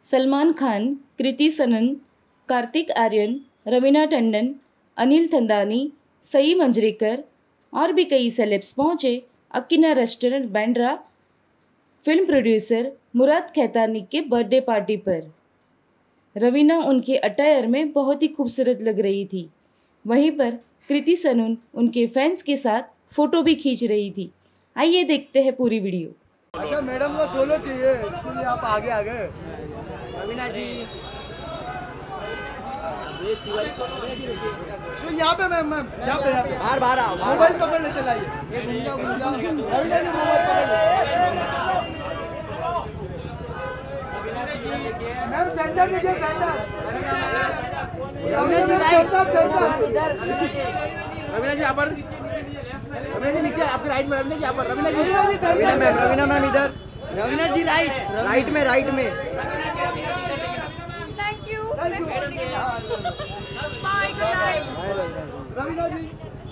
सलमान खान, कृति सनन, कार्तिक आर्यन, रवीना टंडन, अनिल थंदानी, सई मंजरेकर और भी कई सेलेब्स पहुंचे अकीना restaurant Bandra film producer Murad Khetani के बर्थडे पार्टी पर। रवीना उनके अटायर में बहुत ही खूबसूरत लग रही थी। वहीं पर कृति सनन उनके फैंस के साथ फोटो भी खींच रही थी। आइए देखते हैं पूरी वीडियो। अच्छा मैडम को सोलो चाहिए, इसके लिए आप आगे आ गए। रवीना जी तो यहाँ पे मैम यहाँ पे बाहर आओ, मोबाइल पकड़ने चलाइए। रवीना जी मोबाइल पकड़ मैम, सेंटर देखिए, सेंटर। रवीना जी राइट, रवीना जी यहाँ पर, रवीना जी नीचे आपके राइट में, रवीना जी यहाँ पर, रवीना जी रवीना मैम इधर, रवीना जी राइट में Thank you. Bye, good night. Raveena ji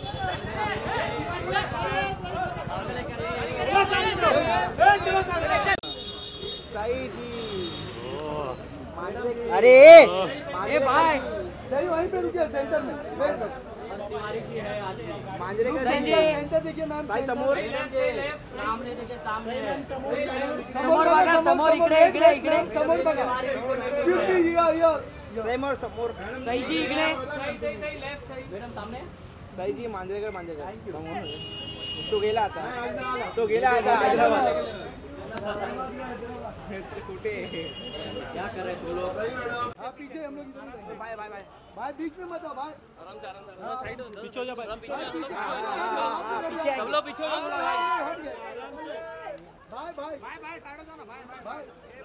सही जी। अरे भाई सही वहीं पे रुकिए, सेंटर में वेट बस। मांजरे का सेंटर देखिए मैम, भाई समोर समोर इकडे समोर बघा। Excuse me, here. समोर सही जी इकडे सही जी मांजरेकर तो गेला आता हैदराबाद कुठे क्या कर रहे तू लोग? आप पीछे, हम लोग बाय भाई बीच में मत आओ भाई, पीछे हो जा भाई, पीछे सब लोग पीछे हो जाओ भाई। भाई साइड हो जाओ ना भाई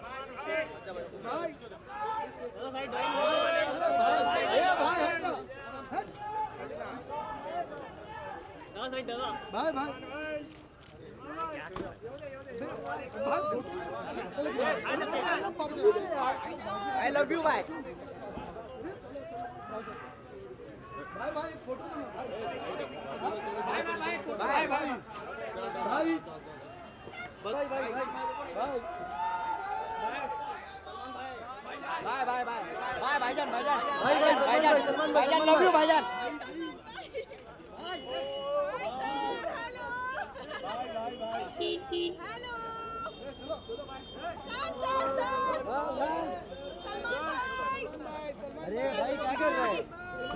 आई लव यू भाई। भाई फोटो भाईजान लव यू भाईजान। अरे भाई क्या कर रहे हैं?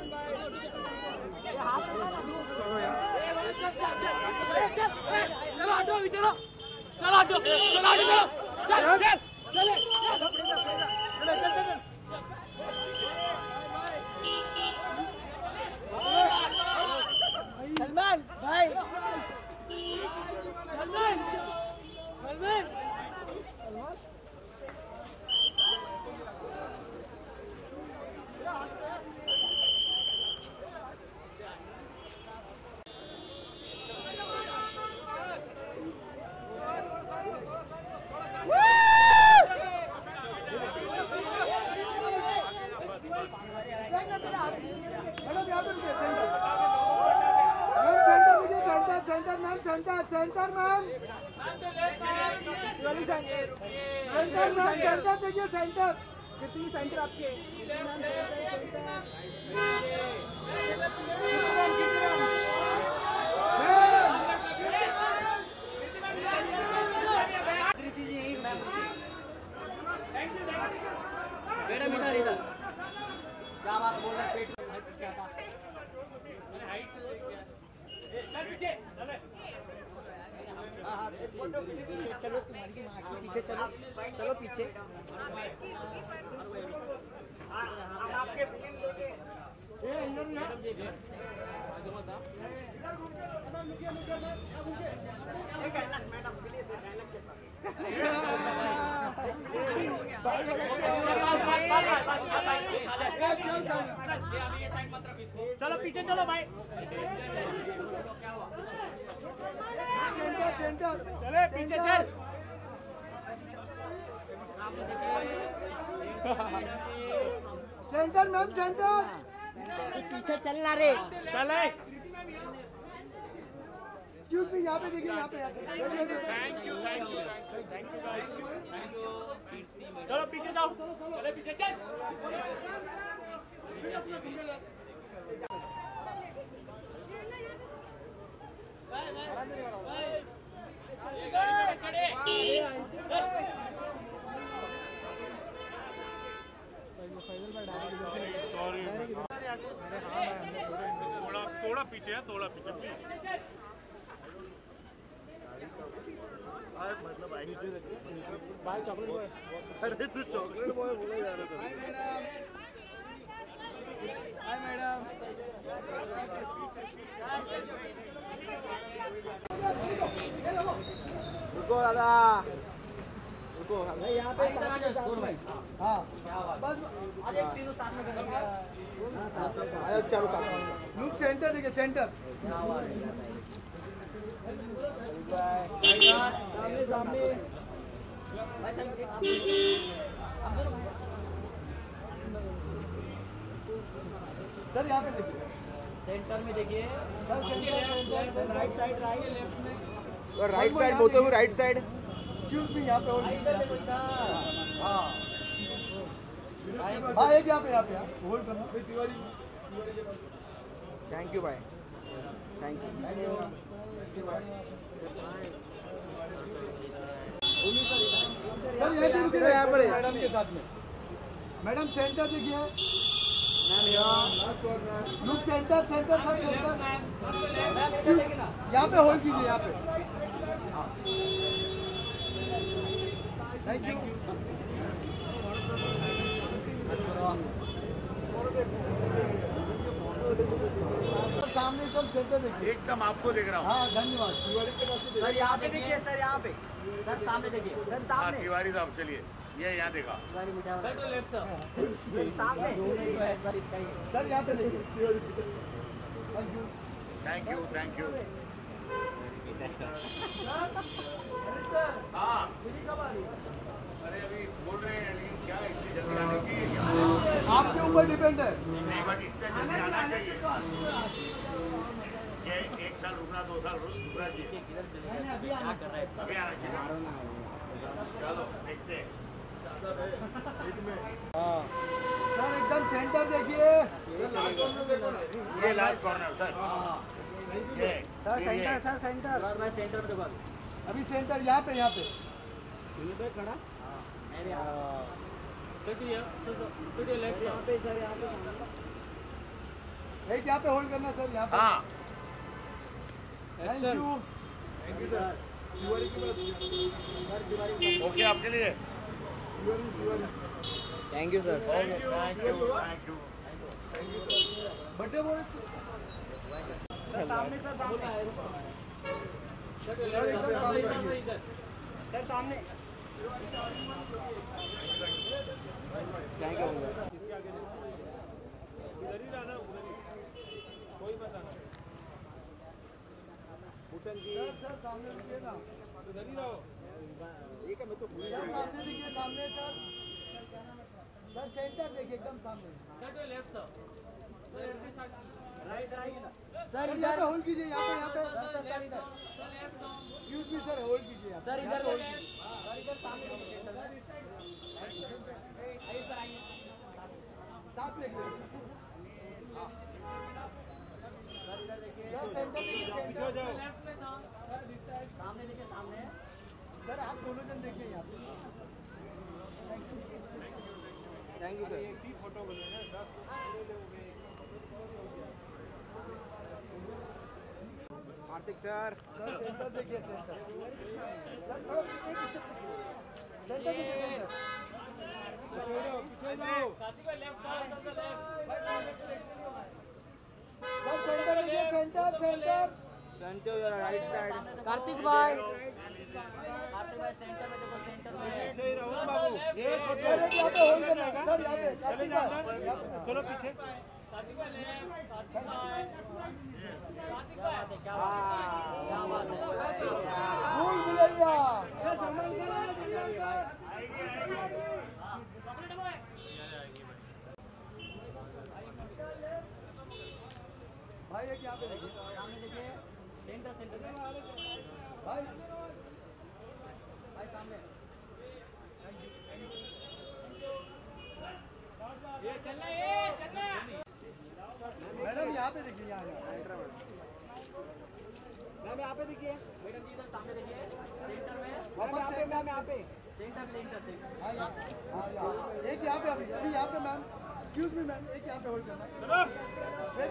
सलमान भाई सेंटर मैम, सेंटर देखिए, सेंटर कितनी सेंटर आपके? मैडम इधर क्या बात बोल रहे पेट चलो पीछे चलो पीछे। चलो पीछे चलो भाई। सेंटर चले पीछे चल। सेंटर मैम, सेंटर पीछे चलना रे। चले Excuse देखिए यहाँ पे थैंक यू चलो पीछे जाओ चले पीछे चल थोड़ा पीछे है थोड़ा पीछे मतलब भाई चॉकलेट बॉय अरे तू चॉकलेट बॉय बोला जा रहा था हाय मैडम रुको दादा रुको यहाँ पे हाँ बस आज एक तीनों साथ में करेंगे चलो लुक सेंटर देखिए सेंटर सामने सामने सर यहाँ पे देखिए सेंटर में देखिए sir centre right side right left में राइट साइड बोलते हुए राइट साइड एक्सक्यूज मी यहाँ पे इधर देखो इधर हाँ एक यहाँ पे होल्ड करना थैंक यू भाई थैंक यू सर यहाँ पर मैडम के साथ में मैडम सेंटर देखिए look centre centre sir centre यहाँ पे होल्ड कीजिए यहाँ पे थैंक यू सामने सब सेंटर देखिए एकदम आपको देख रहा हूँ हाँ धन्यवाद सर यहाँ पे देखिए सर यहाँ पे सर सामने देखिए सर हाँ सामने तिवारी साहब चलिए ये यहाँ देखा सर तो लेफ्ट सर सामने सर इसका ही सर यहाँ पे देखिए थैंक यू हाँ अरे अभी बोल रहे हैं लेकिन क्या इतनी जल्दी आना चाहिए क्या आपके ऊपर डिपेंड है नहीं बट इतने जल्दी आना चाहिए ये 1 साल रुकना 2 साल रुकना चाहिए अभी आना कर रहा है अभी आना चाहिए चलो देखते हैं सर एकदम सेंटर देखिए ये लास्ट कॉर्नर सर ये सर सेंटर सर सेंटर मैं सेंटर में देखो अभी सेंटर यहाँ पे खड़ा यहाँ पे सर यहाँ पे एक यहाँ पे होल्ड करना सर यहाँ पे हाँ थैंक यू सर तिवारी के पास ओके आपके लिए thank you sir thank you birthday boy सामने सर सामने सर सामने थैंक यू सर सामने देखिए ना उधर ही रहो सामने देखिए सामने सर सेंटर देखिए एकदम सामने सर इधर होल्ड कीजिए यहाँ पे एक्सक्यूज मी सर होल्ड कीजिए सर इधर साथ में सेंटर देखिए सामने देखिए सामने सर आप दोनों जन देखिए यहाँ पे थैंक यू सर एक ही फोटो बने ना कार्तिक सर सेंटर देखिए सेंटर सर थोड़ा पीछे सेंटर देखिए पीछे जाओ सर सेंटर देखिए centre centre right side Kartik भाई सेंटर में देखो सेंटर में रहो ना बाबू ये फोटो यहाँ पे होल्ड करना सर यहाँ पे चले जाओ चलो पीछे भूल भुलैया भाई एक यहाँ पे देखिए सामने देखिए सेंटर भाई भाई सामने मैडम यहाँ पे देखिए, यहाँ मैम यहाँ पे देखिए, मैडम जी इधर सामने देखिए सेंटर में वापस से मैम यहाँ पे सेंटर सेंटर हाँ यहाँ एक यहाँ पे अभी यहाँ पे मैम, एक्सक्यूज मी मैम, एक यहाँ पे होल्ड करना। वेट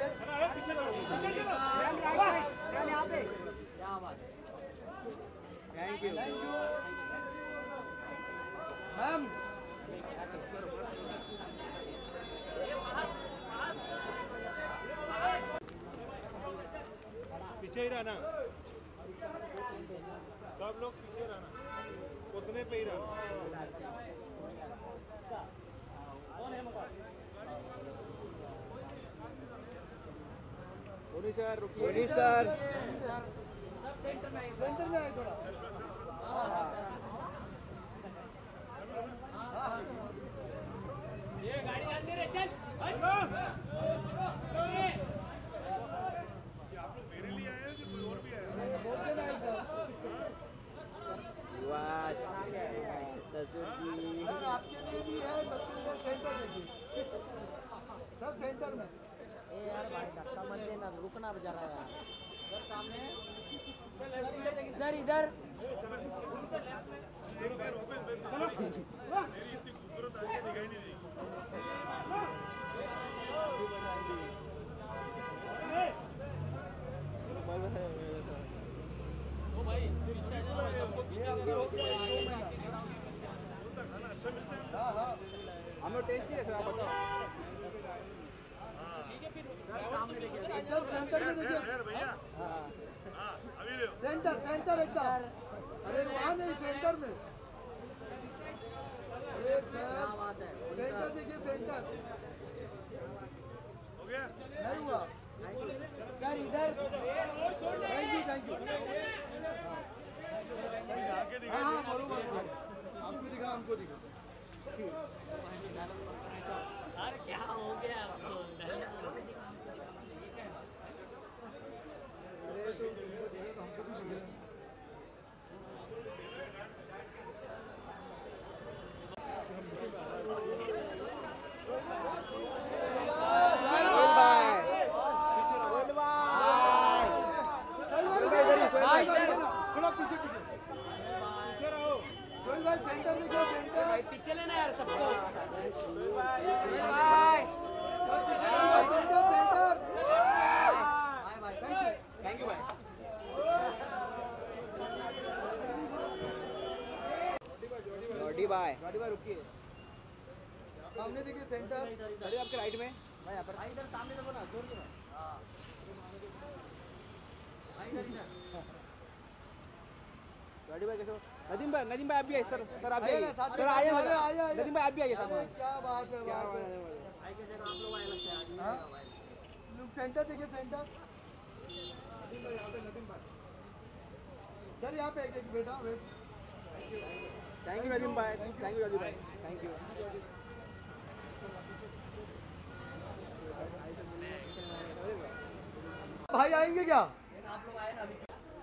मैम यहाँ पे। क्या बात है थैंक यू। मैम पीछे ही रहना, सब लोग पीछे रहना, उतने पे ही रहना। बोनी सर रुकिए। बोनी सर सेंटर में आए थोड़ा। ये गाड़ी डाल दे रे चल मेरे लिए आए हैं कि कोई और भी आया? बोलते नहीं सर। ससुर जी। सर आपके लिए भी है, सबके लिए सेंटर देखिए सर, सेंटर में। ए यार भाई धक्का मत देना, रुकना जरा यार। सर सामने सर इधर मेरी इतनी खूबसूरत आंखें दिखाई नहीं दी। ओ भाई पीछे आ जाओ, सबको पीछे करो। खाना अच्छा मिलता है। हाँ हाँ हम लोग टेस्ट किए सर, आप बताओ। ठीक है फिर सामने देखिए एकदम सेंटर में देखिए, खैर भैया, हाँ अभी ले सेंटर सेंटर एकदम। अरे वहाँ नहीं, सेंटर में। अरे सर बात है सेंटर देखिए, सेंटर हो गया। नहीं हुआ। सर इधर थैंक यू आगे दिखाई हाँ हाँ बरोबर, आपको दिखा, हमको दिखा। अरे क्या हो गया थोड़ा पीछे पीछे। सोहेल भाई सेंटर देखो, सेंटर पीछे लेना यार सबको सेंटर सेंटर। थैंक यू भाई। जॉडी भाई रुकिए। सामने देखिए सेंटर। अरे आपके राइट में भाई, यहाँ पर इधर सामने देखो ना, जोर जोर जॉडी भाई कैसे हो? नदीम भाई आप भी आइए सर, आप भी आइए आइए ना, साथ में, सर, आइए साथ में, आइए, सर। आइए। नदीम भाई आप भी आइए साथ में। क्या बात है, क्या बात बात है। है। भाई के जगह आप लोग आए लगते हैं आदमी हाँ? आएगा भाई। लोग सेंटर देखिए, सेंटर। सर यहाँ पे एक बेटा वेट। थैंक यू नदीम भाई, थैंक यू जॉडी भाई, थैंक यू। भाई आएंगे क्या? आप लोग आए ना अभी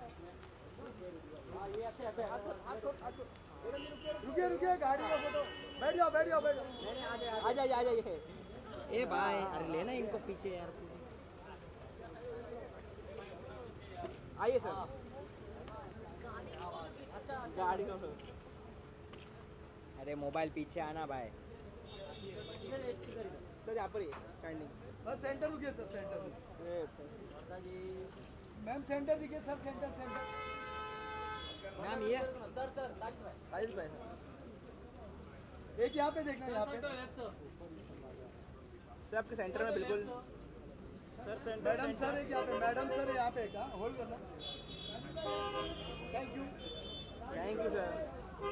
रुकिए रुकिए, गाड़ी का फोटो। बैठ जाओ बैठ जाओ बैठ जाओ। आ जाइए। ए भाई अरे लेना इनको पीछे यार आइए सर। गाड़ी का अरे मोबाइल पीछे आना भाई। सर यहाँ पर ही स्टैंडिंग। बस सेंटर रुकिए सर, सेंटर। मैम सेंटर दिखिए सर, सेंटर सेंटर। मैम ये सर आयुष भाई सर, एक यहाँ पे देखना, यहाँ पे सर आपके सेंटर में बिल्कुल। मैडम सर एक यहाँ पे, मैडम सर यहाँ पे क्या होल्ड करना। Thank you sir.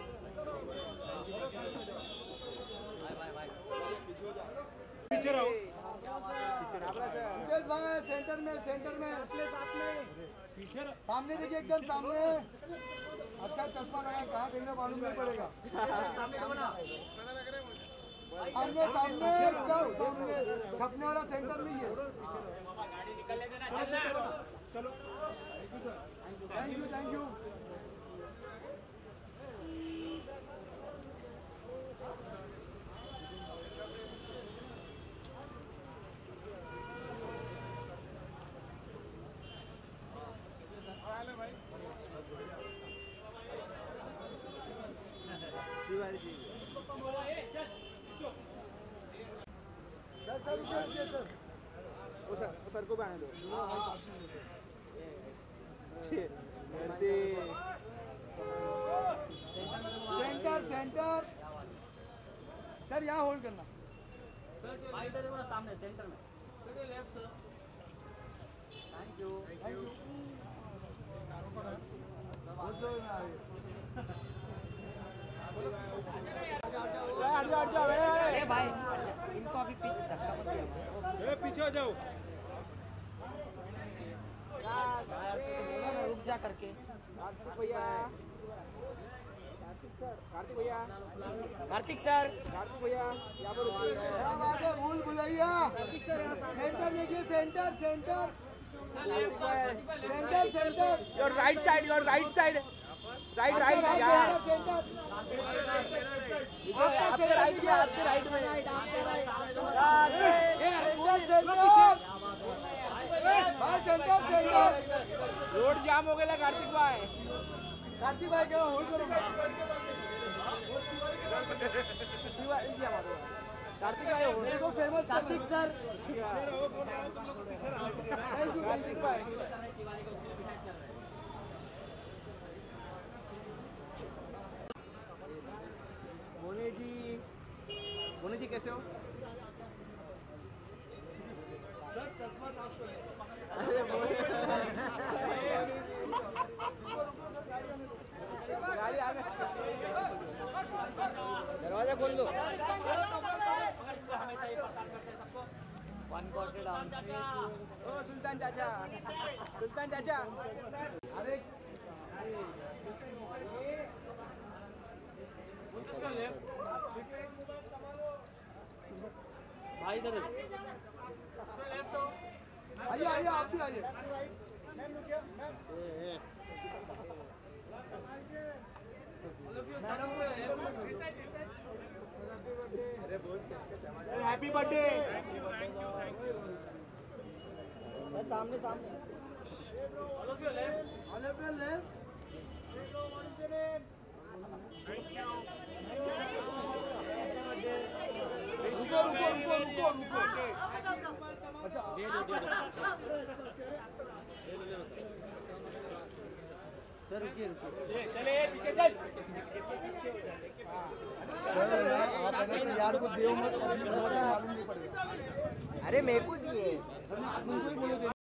पीछे रहो। मुकेश भाई सेंटर में, सेंटर में पीछे रहो। सामने देखिए, एकदम सामने। अच्छा चश्मा लगा, कहाँ देखना मालूम नहीं पड़ेगा। सामने देखो ना सामने सामने एकदम सामने, छपने वाला सेंटर नहीं है। गाड़ी निकलने देना, चल thank you thank you. Tiwari ji sir रुकिए सर। वो सर को आने दो। मेरे सेंटर सेंटर सर यहाँ होल्ड करना। भाई इधर देखो ना सामने सेंटर में लेफ्ट सर। थैंक यू ए भाई इनको अभी धक्का मत दिया। पीछे हो जाओ। रुक जा करके। कार्तिक भैया कार्तिक सर यहाँ पर रुकिए। क्या बात है, भूल भुलैया। सेंटर देखिए, centre centre centre centre. Your right side right centre आपके राइट में सेंटर सेंटर। रोड जाम हो गया कार्तिक भाई क्या होल्ड करो। कार्तिक भाई देखो famous Kartik sir thank you Kartik भाई। मोनी जी कैसे हो? सर चश्मा साफ करो। गाड़ी आ गई। दरवाजा खोल दो। ओ सुल्तान चाचा अरे भाई इधर आइए आइए, आप भी आइए। Happy birthday. सामने सामने रुको रुको रुको रुको रुको। अच्छा दे दो सर रुकिए चले पीछे चल। सर आप अगर यार को देव मत, मालूम नहीं पड़ेगा। अरे मेरे को दिए।